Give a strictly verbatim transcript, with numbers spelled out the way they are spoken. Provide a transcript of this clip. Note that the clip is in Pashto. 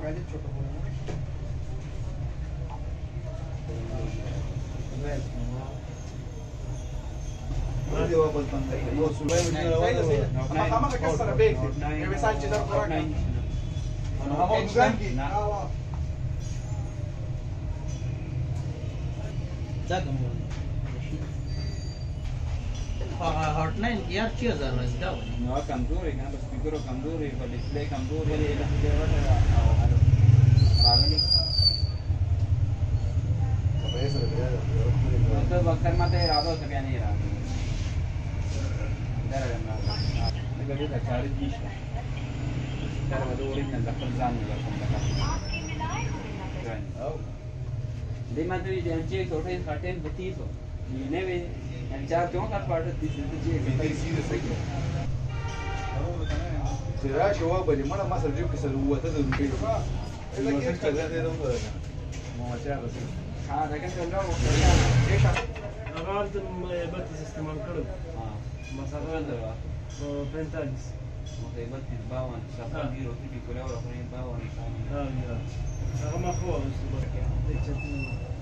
पहले छोटा हो Dia apa pantai? Oh, sudah begini lawan. Sama sama ke kasar bek. Yang bisa cedar kurang. Kamu ganti. Jaga mu. hotline यार छह हजार रजदा no कमजोर है ना बस स्पीकर कमजोर है पर डिस्प्ले कमजोर है ये रागनी तो वक्त में तो इरादा हो सके नहीं रहा इधर है ना लेकिन ये चार चीज है चार बदोरी में दखल जाने लगा कौन दे मैं तो ये चेक छोटे थर्टीन बत्तीस हो ये ने and job don't have part of this is the jig. They see the signal. So I show up, but the man must have joked what doesn't do. It's like extra that they don't learn. More travel. Ah, I can tell you. أغارد بات استعمال كله. آه. مثلا ده. بنتالس. ممكن بات باون. شافوا بيرو في كل أول أخرين باون. آه. آه. أغمى خوا بس.